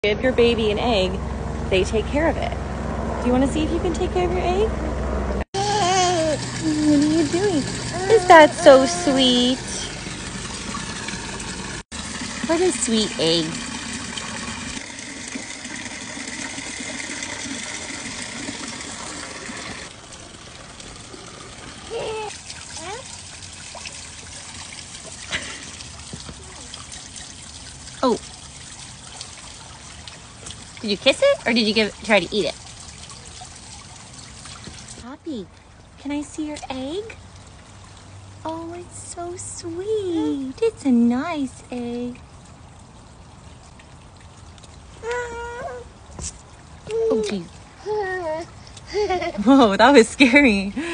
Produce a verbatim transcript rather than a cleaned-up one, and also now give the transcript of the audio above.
Give your baby an egg, they take care of it. Do you want to see if you can take care of your egg? What are you doing? Is that so sweet? What a sweet egg. Oh. Did you kiss it or did you give try to eat it? Poppy, can I see your egg? Oh, it's so sweet. It's a nice egg. Oh, geez. Whoa, that was scary.